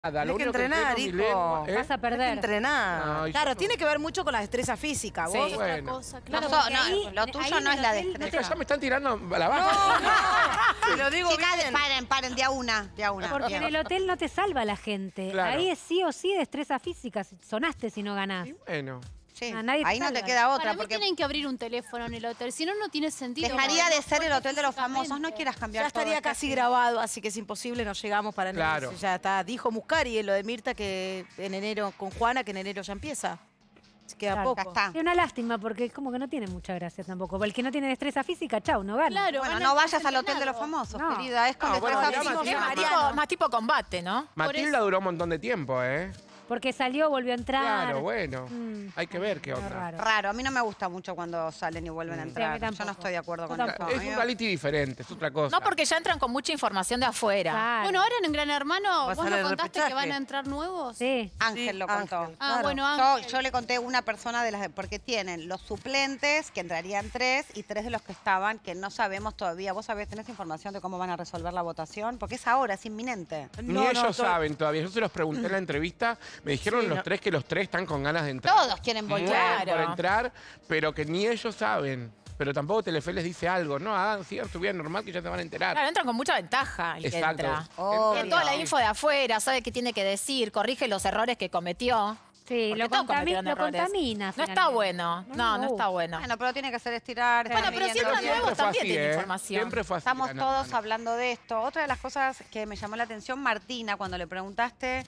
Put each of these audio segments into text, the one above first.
Nada, lo Tienes que único entrenar, entreno es mi hijo. lengua, ¿eh? Vas a Tienes que perder. entrenar. Ay, Claro, yo tiene que ver mucho con la destreza física. Sí. Vos, Bueno. Otra cosa, Claro, claro. porque ahí- lo tuyo ahí no en es el la hotel no destreza. Es que ya me están tirando a la baja. Te lo digo Chicas, bien. paren, de a una. Porque en el hotel no te salva la gente. Claro. Ahí es sí o sí destreza física. Sonaste si no ganás. Y bueno. Sí, A nadie te ahí no te salva. queda Para otra, mí porque tienen que abrir un teléfono en el hotel, si no, no tiene sentido. dejaría de ser el Fuerte hotel de los famosos. No físicamente. quieras cambiar ya estaría todo, casi Ceci. grabado, así que es imposible, no llegamos para enero. Claro. Ya está, dijo Muscari en lo de Mirta que en enero, con Juana, que en enero ya empieza. Se queda Claro. Ya poco. está. Es una lástima porque es como que no tiene mucha gracia tampoco. El que no tiene destreza física, chau, no gana. Claro, Bueno, van no a vayas estar al hotel de los entrenados. famosos, No. querida. Es con No, bueno, destreza ya física. Matilda- Más tipo combate, ¿no? Matilda duró un montón de tiempo, ¿eh? Porque salió, volvió a entrar. Claro, bueno. Mm. Hay que ver qué Medio onda. raro. Raro, a mí no me gusta mucho cuando salen y vuelven a Sí, a mí entrar. Yo tampoco. no estoy de acuerdo Yo con tampoco. eso. Es un reality diferente, es otra cosa. No, porque ya entran con mucha información de afuera. Claro. Bueno, ahora en Gran Hermano, Va a ¿vos salir no el contaste repechaje. que van a entrar nuevos? Sí. Ángel Sí, lo contó. Ángel. Ah, Claro. bueno, Yo, Ángel. yo le conté una persona de las porque tienen los suplentes, que entrarían 3, y 3 de los que estaban, que no sabemos todavía. ¿Vos sabés, tenés información de cómo van a resolver la votación? Porque es ahora, es inminente. Ni No, no, ellos estoy- saben todavía. Yo se los pregunté en la entrevista. Me dijeron Sí, los no. tres que los tres están con ganas de entrar. Todos quieren Mueren volver. Claro. por entrar, pero que ni ellos saben. Pero tampoco Telefe les dice algo. No, hagan tu vida normal que ya te van a enterar. Claro, entran con mucha ventaja el que Exacto. entra. Obvio. Tiene toda la info de afuera, sabe qué tiene que decir, corrige los errores que cometió. Sí, Porque lo, todos cometieron lo errores. contamina. No está finalmente. bueno. No está bueno. Bueno, pero tiene que ser estirar. Bueno, estar pero si midiendo entran bien. nuevos fue también así, tienen ¿eh? información. Siempre fue así. Estamos Ana, todos Ana. hablando de esto. Otra de las cosas que me llamó la atención, Martina, cuando le preguntaste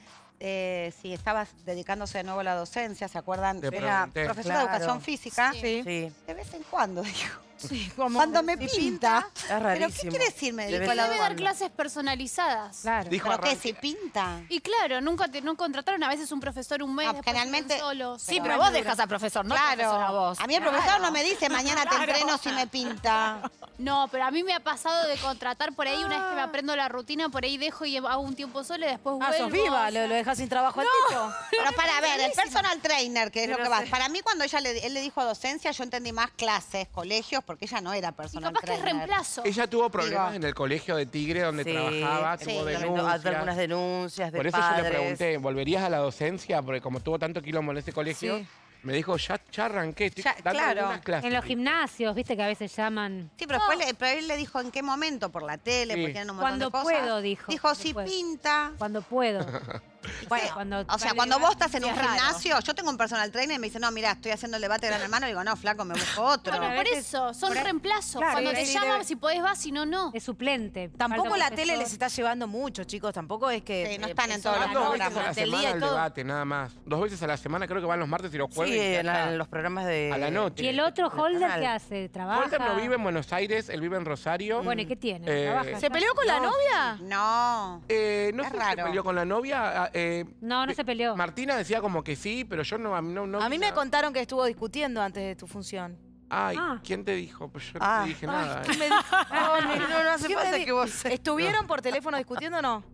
si estabas dedicándose de nuevo a la docencia, ¿se acuerdan? Te Era pregunté. profesora de Claro. educación física. Sí. Sí. De vez en cuando, dijo. Sí, como Cuando me si pinta. Es ¿Pero qué rarísimo. quiere decir me Debe dedico a la Debe dar educación? clases personalizadas. Claro. Dijo ¿Pero qué? arranque- ¿Si pinta? Y claro, nunca no contrataron a veces un profesor un mes, Ah, después generalmente- están solos. Sí, pero vos dejas al profesor, no al profesor a vos. A mí el profesor no me dice mañana te entreno si me pinta. No, pero a mí me ha pasado de contratar por ahí, una vez que me aprendo la rutina, por ahí dejo y hago un tiempo solo y después vuelvo. Ah, sos viva, o sea. lo dejas sin trabajo al tipo. Pero para ver, el personal trainer, que es lo Pero que va. sí. Para mí cuando él le dijo docencia, yo entendí más clases, colegios, porque ella no era Y personal capaz que es trainer. reemplazo. Ella tuvo problemas Digo. en el colegio de Tigre donde trabajaba, sí, tuvo también denuncias. algunas denuncias de Por eso padres. yo le pregunté, ¿volverías a la docencia? Porque como tuvo tanto quilombo en ese colegio, Sí. me dijo, ya arranqué, estoy Ya, dando claro. algunas clases. En los gimnasios, viste que a veces llaman. Sí, pero después pero él le dijo en qué momento, por la tele, Sí. porque tienen un montón Cuando de cosas. puedo, dijo. Dijo, Cuando si puedo. pinta. Cuando puedo. Bueno, cuando o sea, vale cuando vos estás en sí, un es raro. gimnasio, yo tengo un personal trainer y me dice, no, mira, estoy haciendo el debate de Gran Hermano. Le digo, no, flaco, me busco otro. Bueno, a por veces- eso, son por ahí- reemplazos. Claro, Cuando y te ahí llaman, debe- si podés vas, si no, no. Es suplente. Tampoco Falta la profesor. tele les está llevando mucho, chicos. Tampoco es que... Sí, no están en todos son los Dos las veces a programas. la notas del semana día y el todo. debate, nada más. 2 veces a la semana, creo que van los martes y los jueves. Sí, y ya en, está. en los programas de... A la noche. ¿Y el otro Holder canal. qué hace? ¿Trabaja? Holder no vive en Buenos Aires, él vive en Rosario. Bueno, ¿y qué tiene? Eh, ¿Trabaja? ¿Se peleó con la novia? No. No Es sé si se raro. peleó con la novia. No, no se peleó. Martina decía como que sí, pero yo no. No A vi mí me nada. contaron que estuvo discutiendo antes de tu función. Ay, Ah. ¿quién te dijo? Pues yo no Ah. te dije nada. ¿Quién me No hace ¿Quién me falta di- que vos... ¿Estuvieron por teléfono discutiendo o no?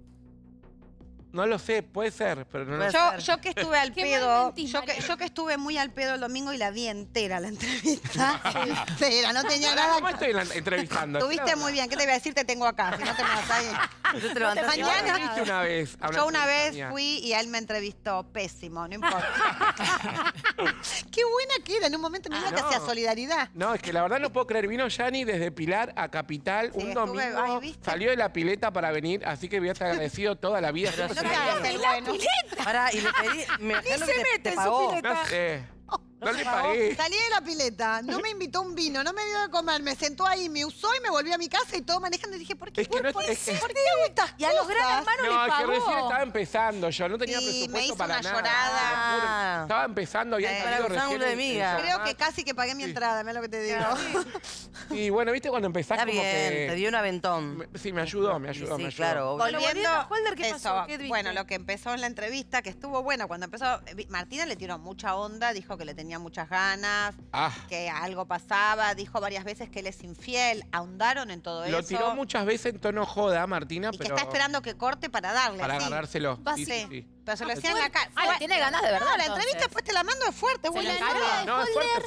No lo sé, puede ser, pero no lo Puede sé. ser. Yo que estuve al Qué mal pedo, mentís, yo que Mariana. estuve muy al pedo el domingo y la vi entera la entrevista. Entera, no tenía Pará, nada. ¿cómo estoy entrevistando? Tuviste muy bien. ¿Qué te iba a decir? Te tengo acá. Si no te me vas a ir. Yo te levanté mañana. ¿Qué viste una vez? a Yo una entrevista vez mía? fui y él me entrevistó. Pésimo, no importa. Qué buena que era. En un momento me dijo que no. hacía solidaridad. No, es que la verdad no puedo creer. Vino Yani desde Pilar a Capital Sí, un estuve- domingo. ay, ¿viste? Salió de la pileta para venir, así que voy a estar agradecido toda la vida. No te hagas el bueno. Pará, y le pedí... Me imagino que te pagó. No sé. No le pagué. Salí de la pileta, no me invitó un vino, no me dio de comer, me sentó ahí, me usó y me volví a mi casa y todo manejando. Y dije, ¿por qué? Es que no- ¿Por qué es que- ¿Por qué hago estas Y a los gran cosas? hermanos No, les es que recién pagó. estaba empezando yo, no tenía Sí, presupuesto me hizo para una nada. llorada. te lo juro. Estaba empezando, había Para salido un recién ángulo de el miga. Creo que casi que pagué mi entrada, mira lo que te digo. Y bueno, viste cuando empezás Está como bien, que... te dio un aventón. Sí, me ayudó, me Sí, ayudó, me ayudó. claro, obvio. Bueno, volviendo a Holder, ¿qué pasó? ¿Qué viste? Bueno, lo que empezó en la entrevista, que estuvo bueno, cuando empezó, Martina le tiró mucha onda, dijo que le tenía tenía muchas ganas, Ah, que algo pasaba, dijo varias veces que él es infiel, ahondaron en todo lo eso. tiró muchas veces en tono joda, Martina, Y que pero está esperando que corte para darle, para sí. agarrárselo. Sí, Sí. sí. Pero se lo decía en la cara. Ah, le tiene ganas de verdad. No, la entonces. entrevista después te la mando, es fuerte, Se buena. la encargo. No,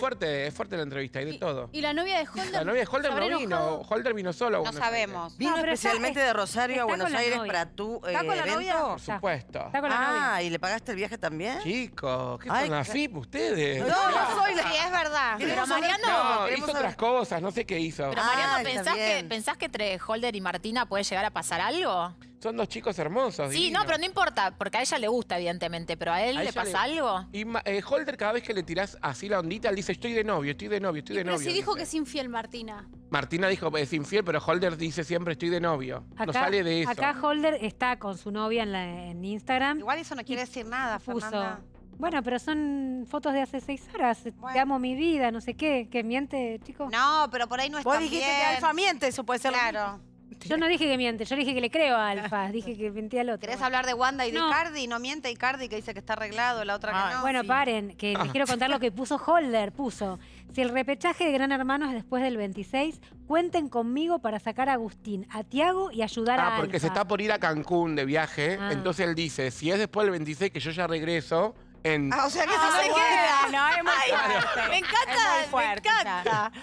es fuerte la entrevista, hay de todo. Y la novia de Holder. La novia de Holder ¿se habrá no vino, enojado? Holder vino solo. a No Buenos sabemos. Aires. ¿Vino No, pero especialmente está- de Rosario a está Buenos con la Aires novia. para tu ¿Está con la evento? novia? Por supuesto. Está con la novia. Ah, ¿y le pagaste el viaje también? Chicos, ¿qué Ay, son las ca- FIP ustedes? No, no soy la... Sí, es verdad. Pero Mariano, No, queremos hizo saber- otras cosas, no sé qué hizo. pero Ah, Mariano, está bien. ¿pensás que entre Holder y Martina puede llegar a pasar algo? Son dos chicos hermosos. Sí, divinos. no, pero no importa, porque a ella le gusta, evidentemente, pero a él A le ella pasa algo. Y Holder, cada vez que le tirás así la ondita, él dice, estoy de novio, estoy de novio, estoy de Pero novio. si dijo que dice. es infiel, Martina. Martina dijo es infiel, pero Holder dice siempre estoy de novio. No sale de eso. Acá Holder está con su novia en Instagram. Igual eso no quiere decir nada, Puso. Fernanda. Bueno, pero son fotos de hace 6 horas. Bueno. Te amo mi vida, no sé qué. ¿Que miente, chicos? No, pero por ahí no está Vos bien. dijiste que Alfa miente, eso puede ser lo Claro. Yo no dije que miente, yo dije que le creo a Alfa. Dije que mentía al otro. ¿Querés hablar de Wanda y de No. Icardi? No miente Icardi, que dice que está arreglado, la otra que no. Bueno, paren, que les quiero contar lo que puso Holder. Puso, si el repechaje de Gran Hermano es después del 26, cuenten conmigo para sacar a Agustín, a Tiago y ayudar a Ah, porque se Alfa. está por ir a Cancún de viaje. Ah. Entonces él dice, si es después del 26 que yo ya regreso, en... Ah, o sea que No si se se queda, no, es muy Claro. fuerte. Me encanta, Es muy fuerte, me encanta.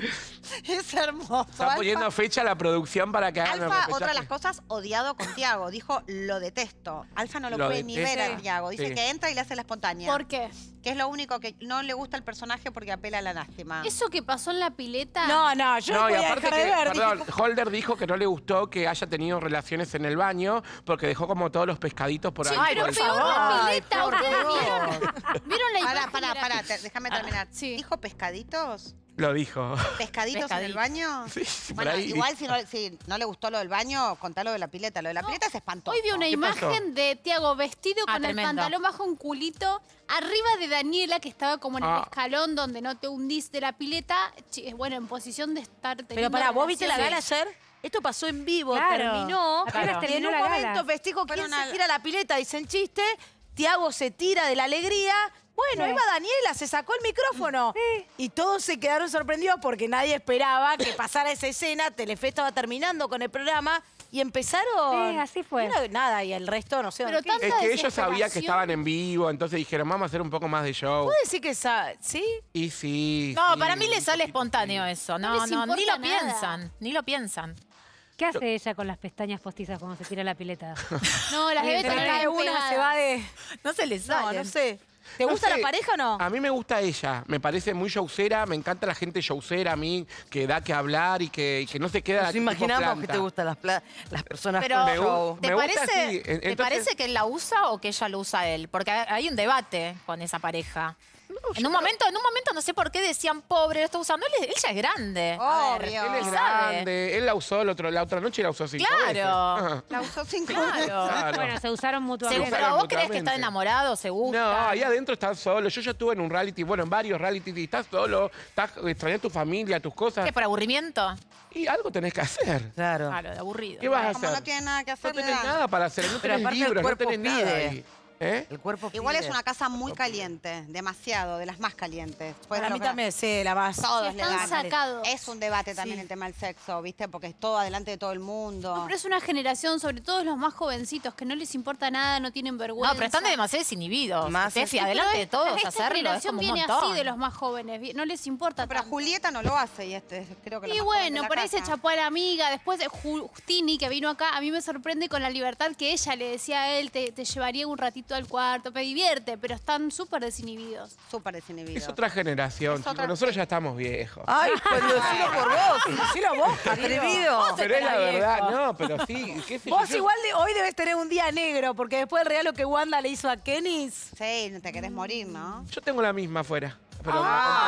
Es hermoso. Está poniendo fecha a la producción para que hagan el Alfa, repechaje. otra de las cosas, odiado con Tiago. Dijo, lo detesto. Alfa no lo Lo puede ni ver detesta. a Tiago. Dice Sí. que entra y le hace la espontánea. ¿Por qué? Que es lo único que no le gusta el personaje porque apela a la lástima. Eso que pasó en la pileta. No, no, yo no, No, y podía aparte dejar de que, ver. perdón, dije, Holder dijo que no le gustó que haya tenido relaciones en el baño porque dejó como todos los pescaditos por ahí. Che, pero por el peor piso. la Ay, pileta. por ¿Ustedes Dios. vieron la imagen? Pará, déjame terminar. sí. ¿Dijo pescaditos? Lo dijo. ¿Pescaditos en el baño? Sí, sí, por Bueno, ahí. igual si no le gustó lo del baño, contá lo de la pileta. Lo de la pileta es espantoso. Hoy vi una ¿Qué pasó? imagen de Tiago vestido Ah, con el tremendo. pantalón bajo un culito, arriba de Daniela, que estaba como en el Ah. escalón donde no te hundís de la pileta. Bueno, en posición de estar teniendo Pero pará, ¿vos viste la gala relaciones. ayer? Esto pasó en vivo, Claro. terminó. Apenas Y terminó en un la gala. momento festejo quién Fueron se tira a la pileta, dicen chiste. Tiago se tira de la alegría. Bueno, Sí. iba Daniela, se sacó el micrófono. Sí. Y todos se quedaron sorprendidos porque nadie esperaba que pasara esa escena. Telefe estaba terminando con el programa y empezaron. Sí, así fue. Y nada, y el resto no sé. Pero ¿qué? tanta Es que ellos sabían que desesperación. estaban en vivo, entonces dijeron, vamos a hacer un poco más de show. ¿Puedo decir que sí? Y sí. No, sí, para mí le un sale poquito espontáneo sí. eso. No No, les no, ni importa lo nada. piensan, ni lo piensan. ¿Qué hace ella con las pestañas postizas cuando se tira la pileta? No, las debe Se le tener cae una, pegadas. se va de. No se le No, sale. no sé. ¿Te No gusta sé. la pareja o no? A mí me gusta ella, me parece muy showcera, me encanta la gente showcera a mí, que da que hablar y que no se queda Nos tipo imaginamos que planta. te gustan las personas Pero, con Me show. gu- ¿te me gusta parece, así, ¿te entonces- parece que él la usa o que ella lo usa a él? Porque hay un debate con esa pareja. En un momento no sé por qué decían, pobre, lo está usando. Él ya es grande. A ver, Obvio. Él es y sabe. grande, él la usó la otra noche la usó 5 Claro. veces. Ajá. La usó 5 Claro. Claro. Bueno, se usaron mutuamente. Pero vos crees que mutuamente. está enamorado, se gusta. No, ahí adentro estás solo. Yo ya estuve en un reality, bueno, en varios reality, y estás solo, estás extrañando a tu familia, tus cosas. ¿Qué, por aburrimiento? Y algo tenés que hacer. Claro. Claro, de aburrido. ¿Qué vas a Como hacer? no tiene nada que hacer, No le tenés dan. nada para hacer, no Pero tenés aparte el libros, no cuerpo tenés nada pide. ahí. ¿Eh? El cuerpo Igual pide. es una casa muy caliente, demasiado, de las más calientes. Puede Para mí lograr- también, sí, la más. Todos Sí, le están dan. sacados. Es un debate también Sí. el tema del sexo, ¿viste? Porque es todo adelante de todo el mundo. No, pero es una generación, sobre todo los más jovencitos, que no les importa nada, no tienen vergüenza. No, pero están demasiado desinhibidos. Más Steffi, Sí, pero adelante de todos, esta hacerlo. Es generación como un viene montón. así de los más jóvenes, no les importa Pero tanto. Julieta no lo hace y creo que lo Y más joven de bueno, la por ahí se casa. chapó a la amiga. Después Justini, que vino acá, a mí me sorprende con la libertad que ella le decía a él, te llevaría un ratito al cuarto, te divierte, pero están súper desinhibidos. Súper desinhibido. Es otra generación, Es chicos. otra- Nosotros ya estamos viejos. Ay, pues decilo por vos. Decilo vos, Atrevido. Pero es la verdad, no, pero sí, qué sé yo. Vos igual hoy debes tener un día negro, porque después del regalo que Wanda le hizo a Kenis. Sí, no te querés morir, ¿no? Yo tengo la misma afuera. Pero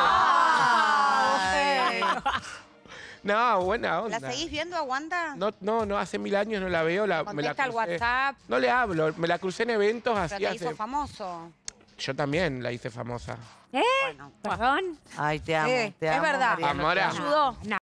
no, buena onda. ¿La seguís viendo a Wanda? No, hace 1000 años no la veo. Me la Contesta al crucé. WhatsApp, No le hablo, me la crucé en eventos pero así te hizo hace. famoso. Yo también la hice famosa. ¿Eh? Bueno. ¿Perdón? Ay, te amo, Sí, te es amo, verdad. Mariano, te Amora. amo. Ayudó. No.